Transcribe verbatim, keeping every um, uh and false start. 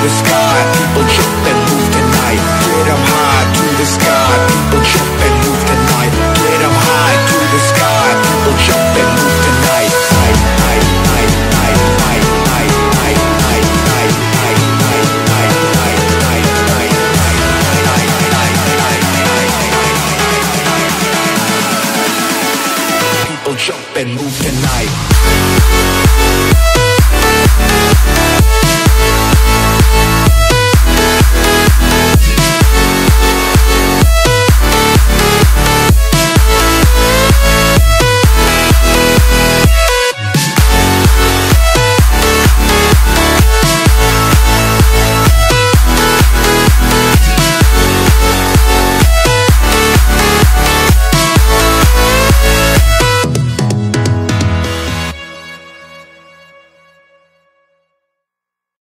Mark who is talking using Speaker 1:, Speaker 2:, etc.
Speaker 1: the sky, people jump and move tonight. Get up high to the sky, people jump and move tonight. Get up high to the sky, people jump and move tonight. Night, night, night, night, night, night, night, night, night, night, night, night, night, night, night, night, night, night, people jump and move tonight.